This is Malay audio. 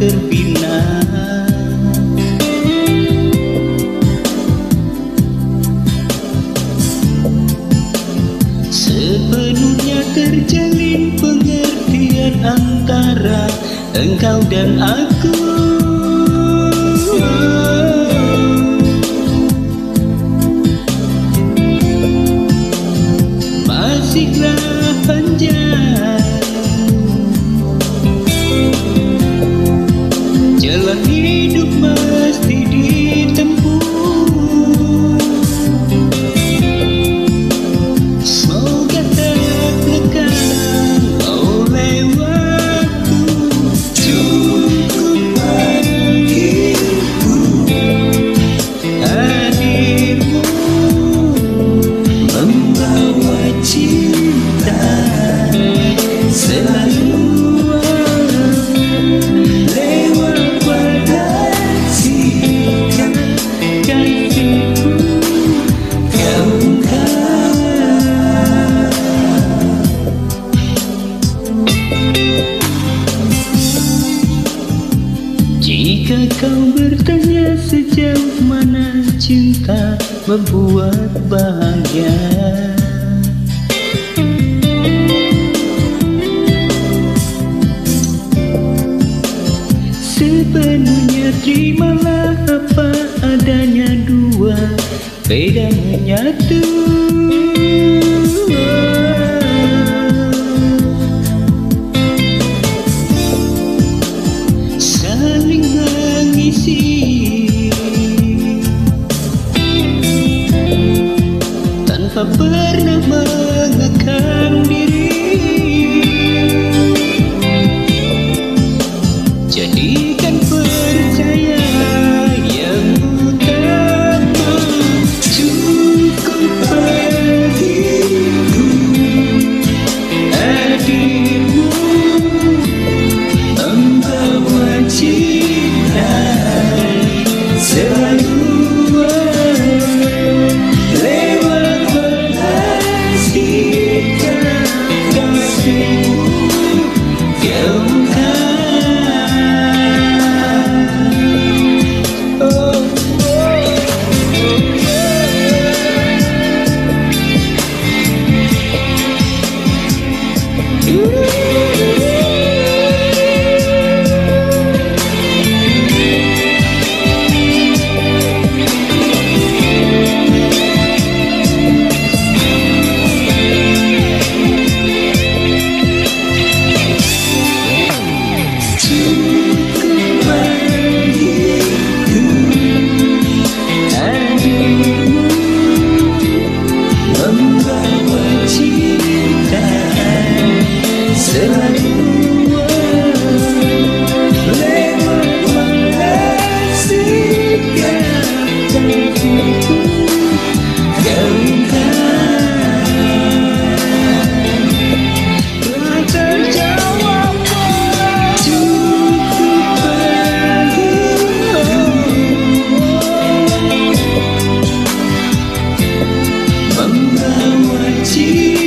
terbina. Sepenuhnya terjalin pengertian antara engkau dan aku. Masihlah panjang jalan hidup mesti ditempuh. Semoga tak lekang oleh waktu. Cukup bagiku hadirmu membawa cinta selalu lewat pada sikap kasihku kau Jika kau bertanya sejauh mana cinta membuat bahagia, sepenuhnya terimalah apa adanya, dua beda menyatu. Saling mengisi tanpa pernah mengekang diri. Jadikan percaya yang utama. Cukup bagiku hadirmu membawa cinta selalu lewat batas sikap kasihmu kau membawa cinta